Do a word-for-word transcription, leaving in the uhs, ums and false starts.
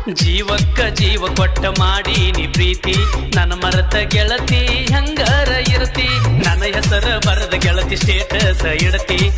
ಜೀವಕ್ಕ ಜೀವ ಕೊಟ್ಟ ಮಾಡಿ ನೀ ಪ್ರೀತಿ ನನ್ನ ಮರೆತ ಗೆಳತಿ ಹಂಗಾರ ಇರತಿ ನನ್ನ ಹೆಸರ ಬರದ ಗೆಳತಿ ಸ್ಟೇಟಸ್ ಇಡತಿ